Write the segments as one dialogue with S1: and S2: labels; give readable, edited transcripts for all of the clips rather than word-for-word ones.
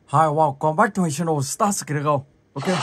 S1: Hi, welcome back to my channel, Stars Go. Okay.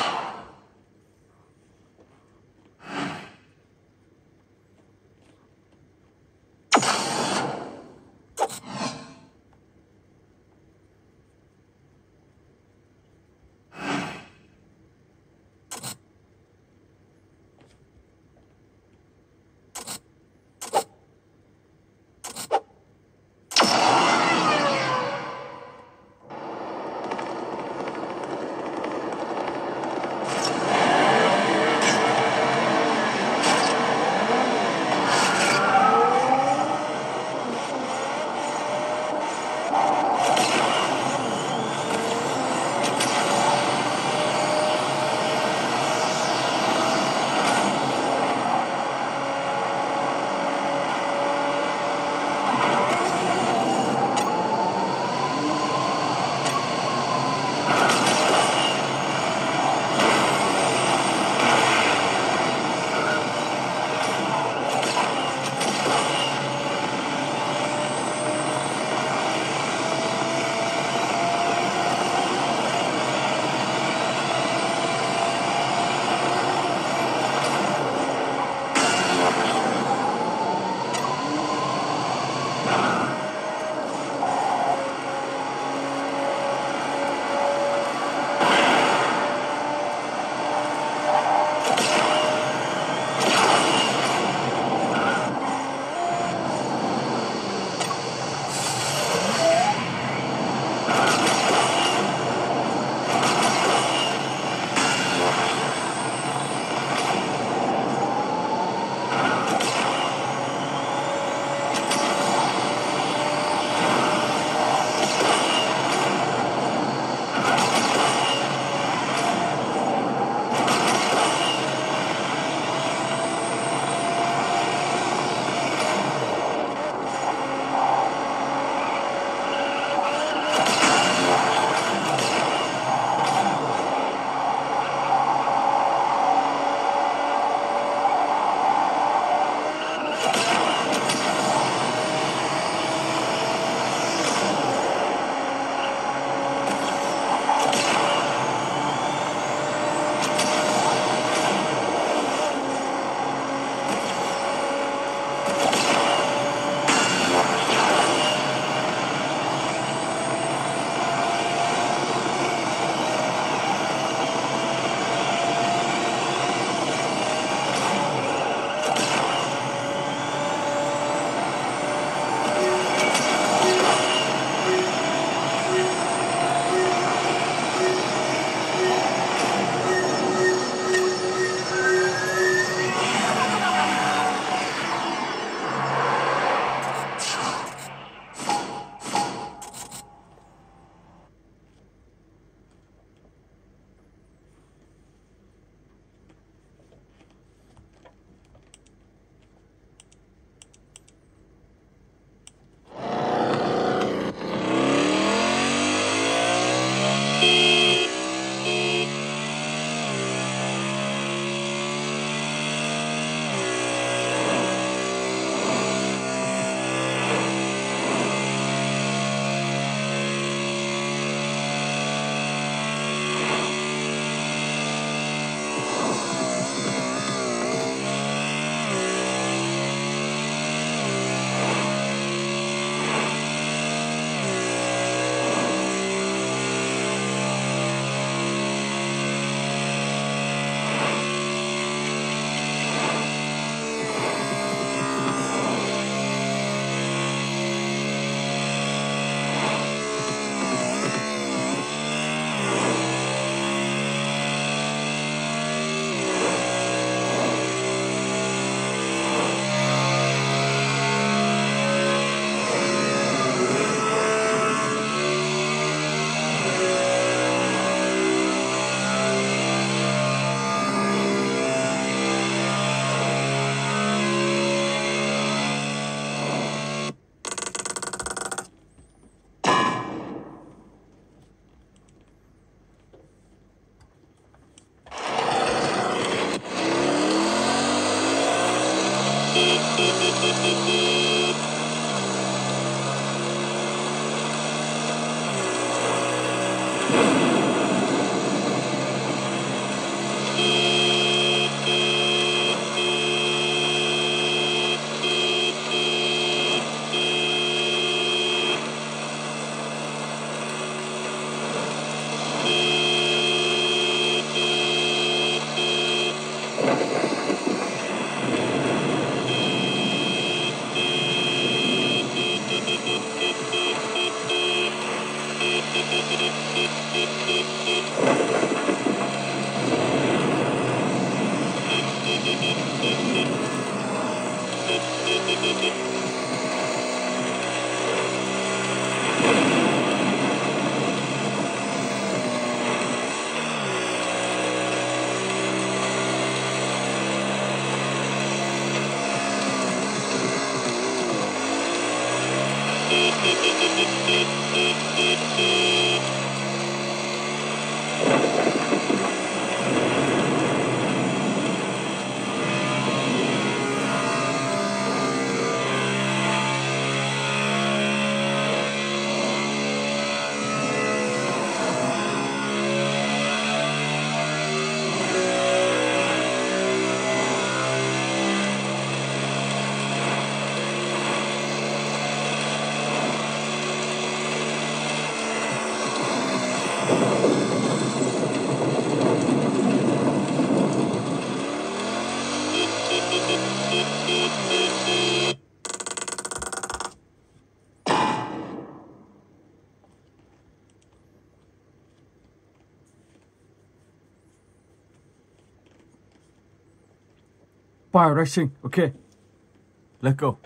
S1: Fire racing. Okay. Let's go.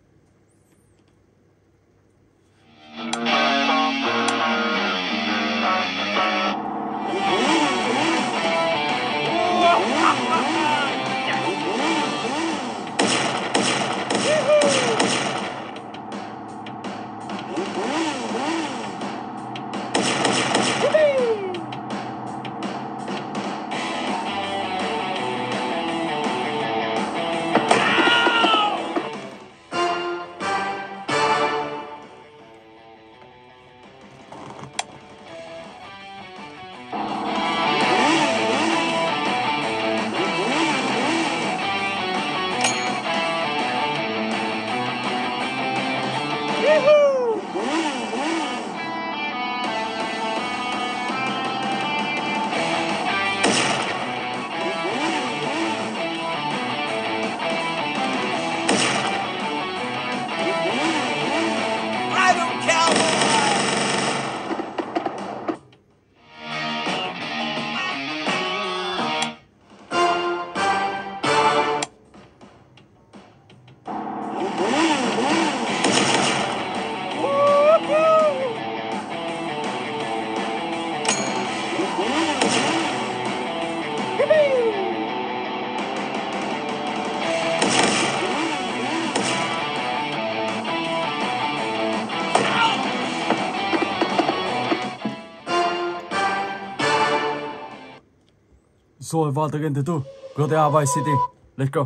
S1: Rồi vào tới game thứ tư, GTA Vice City. Let's go.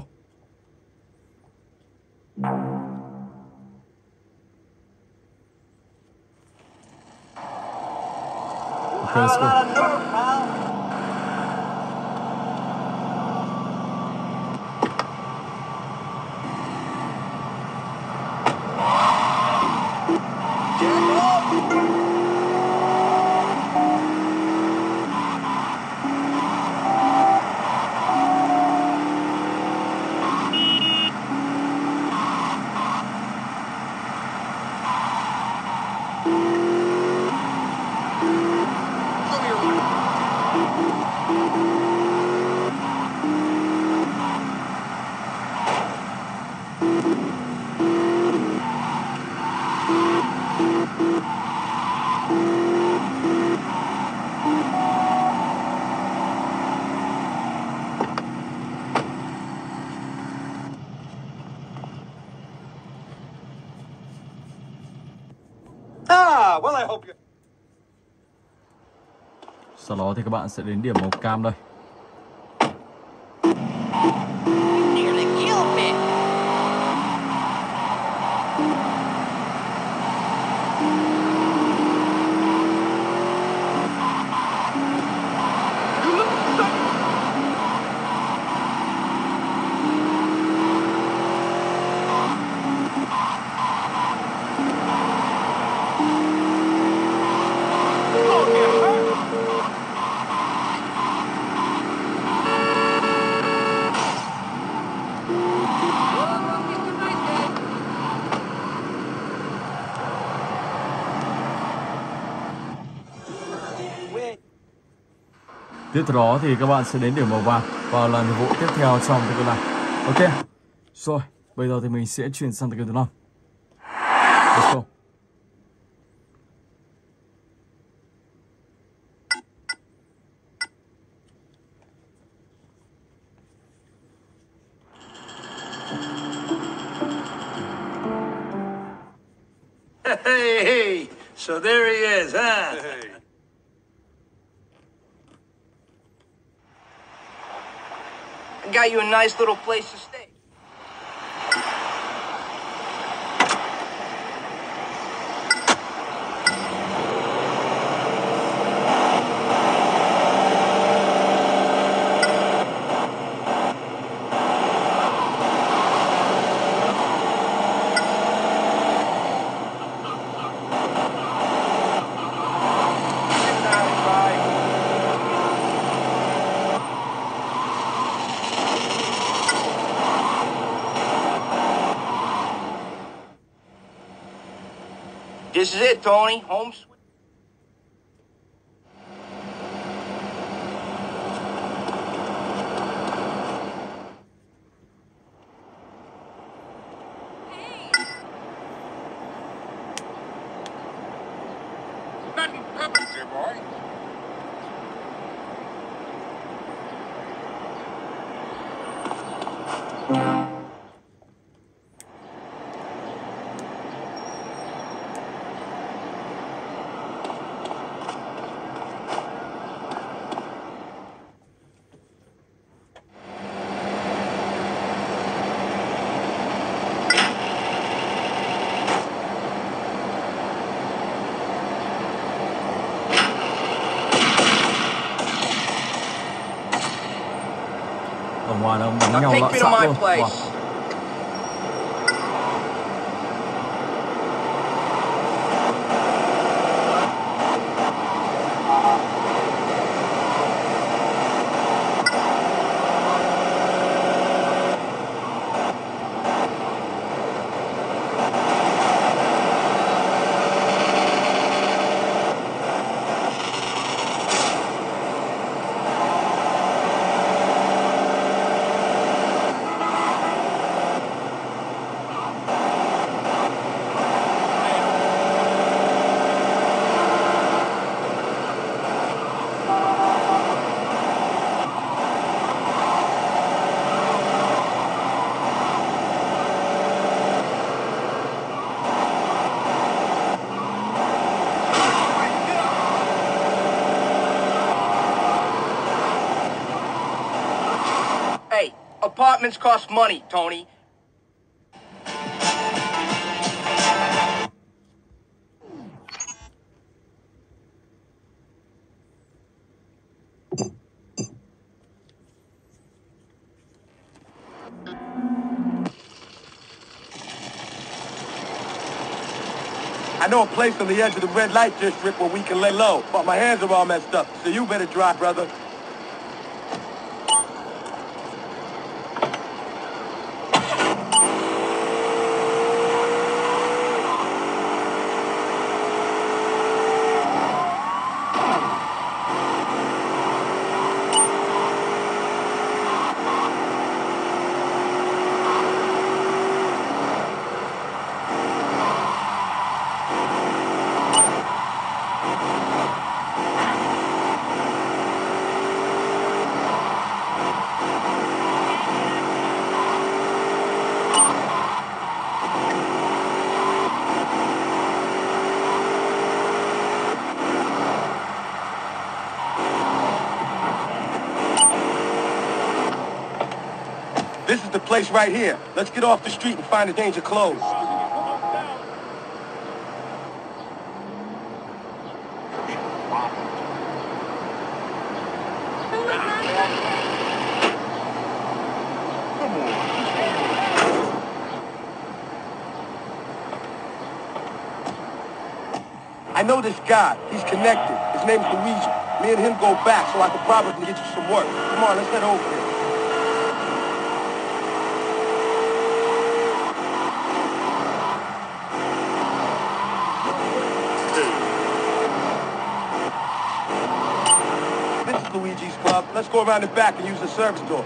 S1: Okay, let's go.
S2: Well, I hope you...
S1: Sau đó thì các bạn sẽ đến điểm màu cam đây.
S3: Nearly killed me.
S1: Tiếp theo đó thì các bạn sẽ đến điểm màu vàng vào là nhiệm vụ tiếp theo trong cái game này. Ok. Rồi, bây giờ thì mình sẽ chuyển sang game thứ 5. Let's go.
S2: Hey, so there he is, huh? Hey.
S3: I got you a nice little place to stay. This is it, Tony. Home sweet.
S2: Nothing happens here, boy.
S1: Ở ngoài nó bắn
S3: Now
S1: nhau
S3: take
S1: loạn
S3: me to
S1: xạ
S3: my
S1: luôn.
S3: place.
S1: Wow.
S3: Hey, apartments cost money, Tony.
S2: I know a place on the edge of the red light district where we can lay low, but my hands are all messed up, so you better drive, brother. This is the place right here. Let's get off the street and find a change of clothes. I know this guy. He's connected. His name's Luigi. Me and him go back, so I could probably get you some work. Come on, let's head over here. This is Luigi's club. Let's go around the back and use the service door.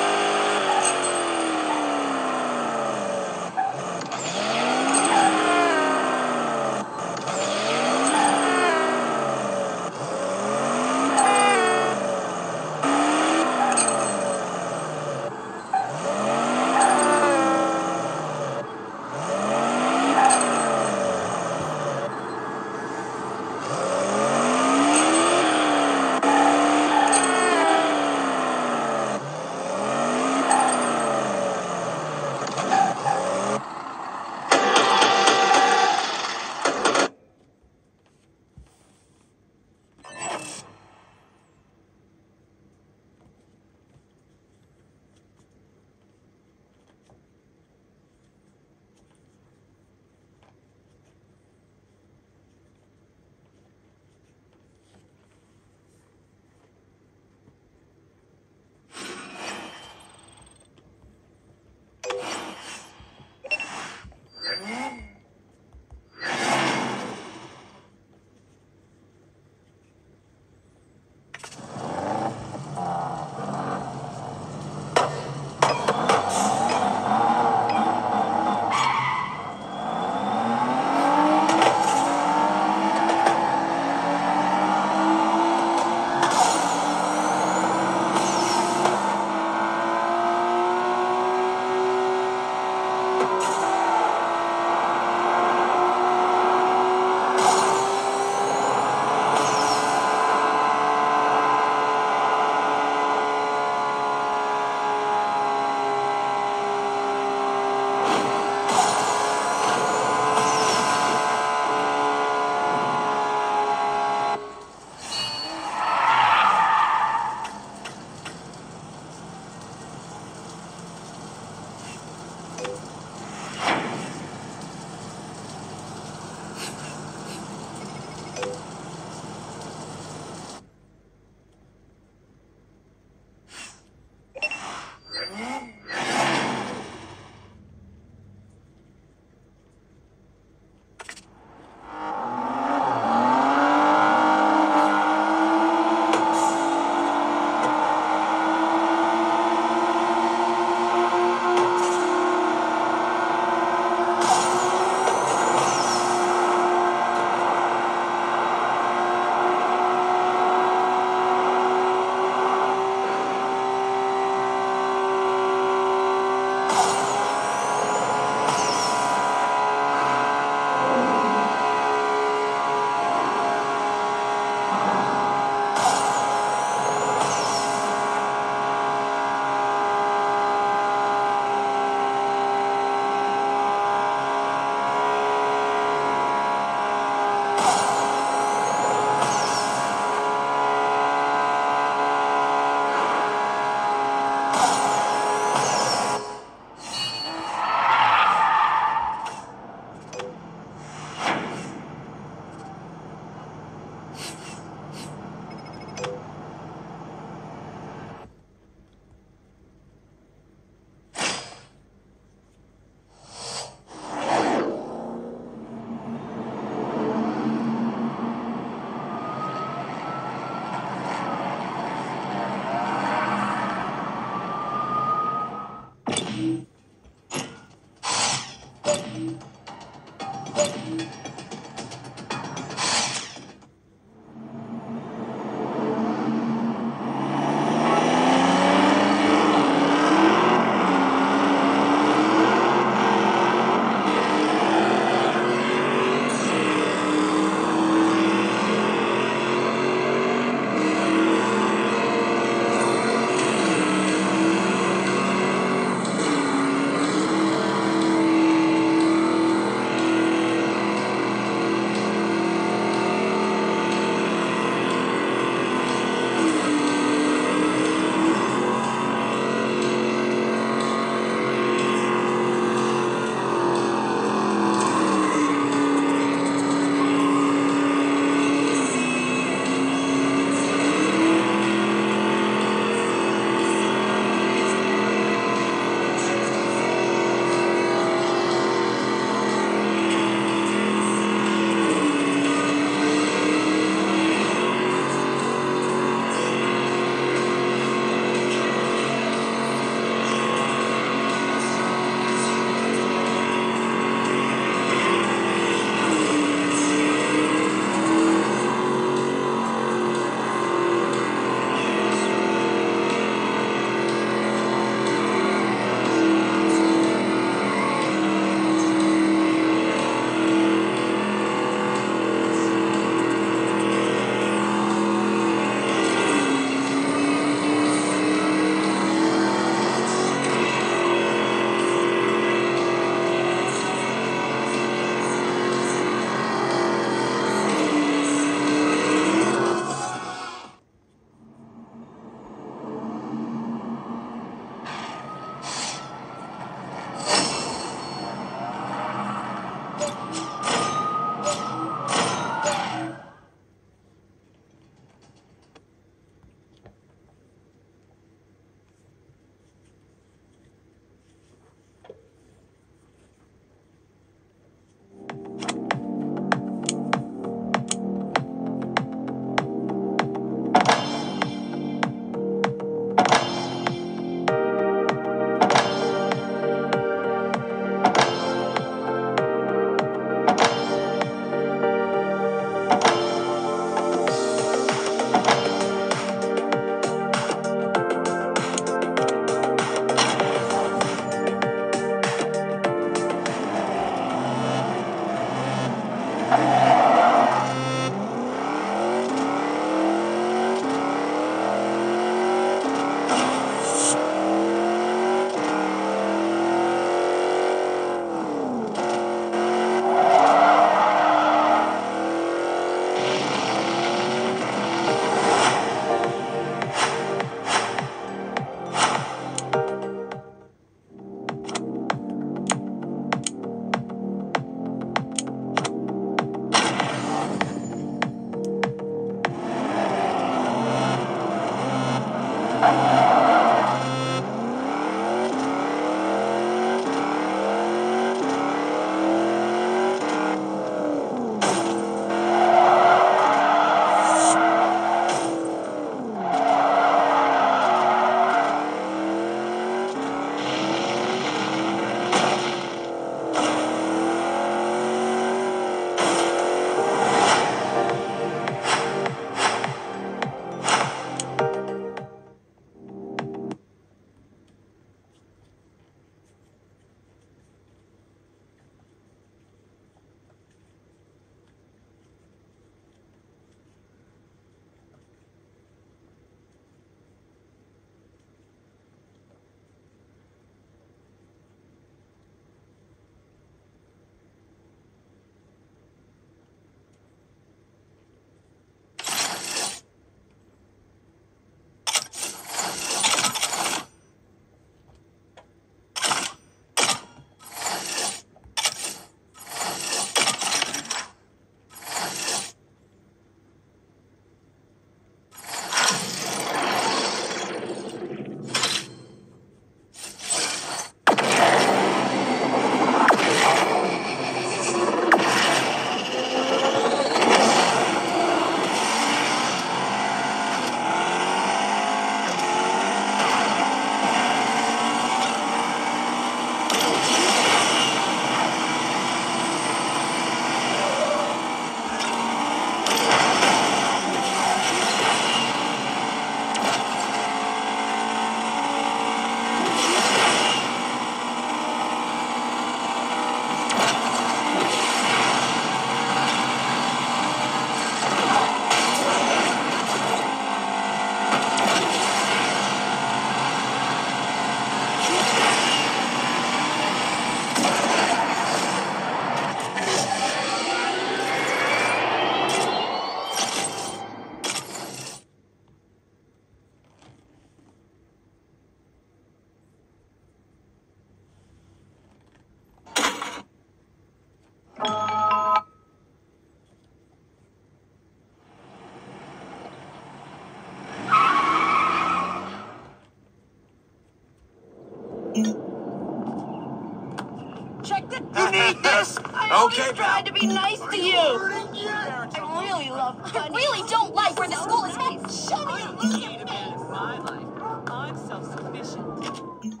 S2: You need this?
S3: I always tried to be nice to you. I really love Bunny.
S4: You really don't like where the school is headed. Show me
S5: In my life, I'm self-sufficient.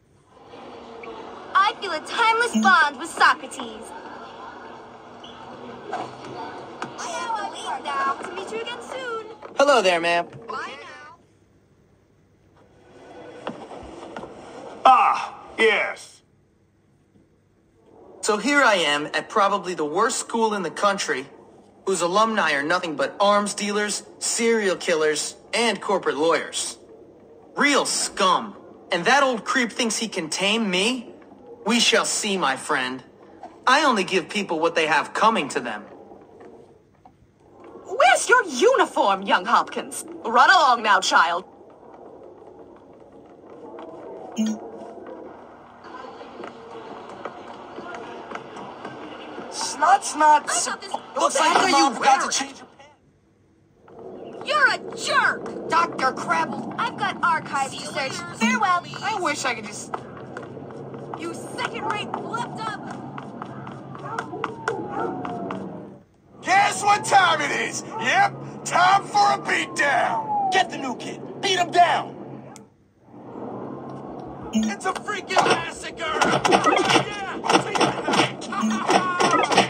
S4: I feel a timeless bond with Socrates. I leave now. To meet you again soon.
S3: Hello there, ma'am.
S4: Bye now.
S2: Ah, yes.
S3: So here I am at probably the worst school in the country, whose alumni are nothing but arms dealers, serial killers, and corporate lawyers. Real scum. And that old creep thinks he can tame me? We shall see, my friend. I only give people what they have coming to them.
S5: Where's your uniform, young Hopkins? Run along now, child.
S4: I thought this.
S3: Looks like
S4: are
S3: you
S4: wearing?
S3: to change your pants.
S4: You're a jerk.
S5: Dr. Crabble.
S4: I've got archives to search. Farewell.
S5: I wish I could just...
S4: You second-rate flipped up.
S2: Guess what time it is? Yep, time for a beatdown. Get the new kid. Beat him down. It's a freaking massacre. Yeah, take it out.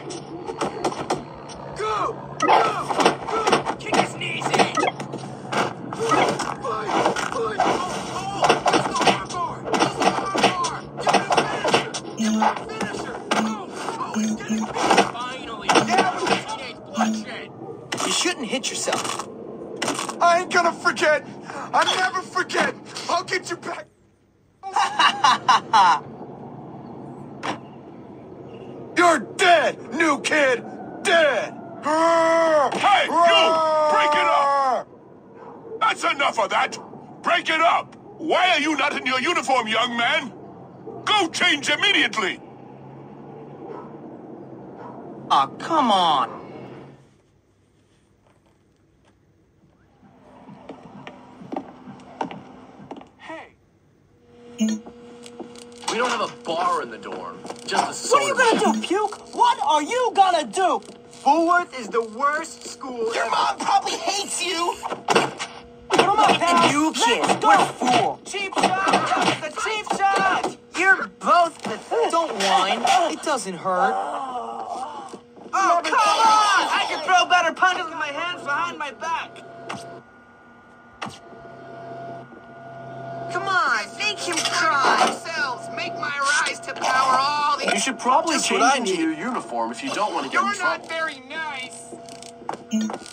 S2: Go. Kick his knees in.
S3: You shouldn't hit yourself.
S2: I ain't gonna forget. I never forget. I'll get you back. You're dead, new kid. Dead.
S6: Hey, you! Break it up! That's enough of that! Break it up! Why are you not in your uniform, young man? Go change immediately!
S3: Aw, come on.
S7: We don't have a bar in the dorm. Just a soda.
S5: What are you gonna do, puke? What are you gonna do?
S3: Bullworth is the worst school
S2: Your
S3: ever.
S2: mom probably hates you.
S5: Come on, pal.
S3: And you, kid,
S5: Let's go.
S3: what a fool.
S5: Cheap shot! The cheap shot!
S3: You're both Don't whine. It doesn't hurt.
S5: Oh, come on! I can throw better punches with my hands behind my back.
S3: Come on, make him cry.
S5: Yourselves, make my rise to power all the...
S7: You should probably
S3: Just
S7: change
S3: what I
S7: into
S3: need.
S7: your uniform if you don't want to get in
S5: You're
S7: trouble.
S5: not very nice.